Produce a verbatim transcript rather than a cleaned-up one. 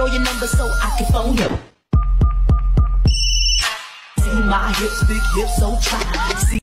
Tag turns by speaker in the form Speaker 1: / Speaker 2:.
Speaker 1: or your number so I can phone you. See my hips, big hips, so try. See